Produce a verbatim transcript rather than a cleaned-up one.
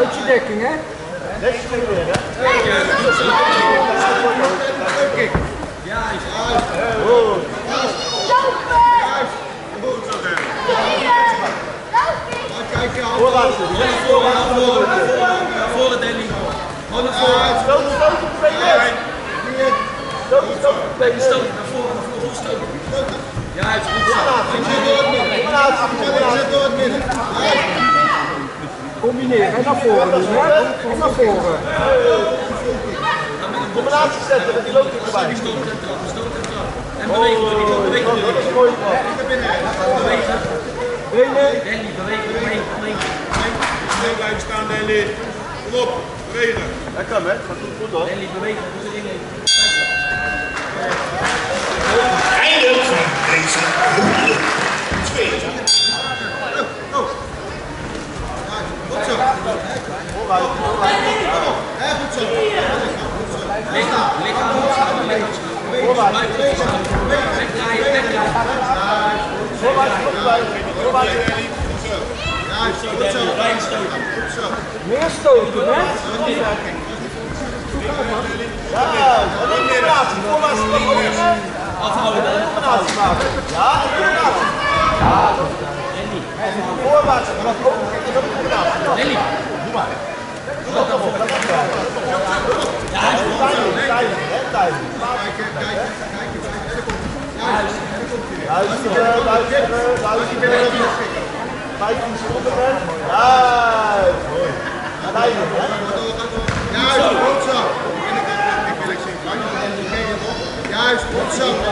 Houd je dekking, hè? Netjes weer, hè? Juist. Goed. Voorwaarts. Naar voren, Danny. Gewoon naar voren. Stoot, stoot op twee meter. Stoot, stoot op twee meter. Stoot naar voren, naar voren, stoot. Juist, goed zo. Door het midden. Combineer, en naar voren doen, hè? En naar voren. Combinatie zetten met die loopje erbij. Stoot en trap, stoot en trap. En bewegen, bewegen, bewegen. Dat is een mooie trap. Bewegen. Benen. Danny, bewegen, bewegen, bewegen. Stil blijven staan, Danny. Kom op, bewegen. Dat kan, hè? Dat doet goed, hoor. Danny, bewegen, moet erin nemen. Einde van deze ronde twee. Goed zo. Vooruit, vooruit. Goed zo. Lichaam, lichaam, lichaam, lichaam. Vooruit. Wegdraaien, wegdraaien. Vooruit, vooruit. Vooruit. Juist, goed zo. Blijven stoten. Goed zo. Meer stoten, hè? Ja, een combinatie. Voorwaarts. Afhouden dan. Combinatie maken. Ja, een combinatie. Ja, Danny. voorwaarts. Dat is ook dat is ook een combinatie. Danny. Doe maar. Dat is wel. Dat is wel. Ja, hij is goed. Timing, timing, hè, timing. Kijken, kijken, kijken. Juist. Luisteren, luisteren, luisteren. vijftien seconden, hè. Juist. Timing, hè. Juist, goed zo. Ik wil ik zien. Juist, goed zo.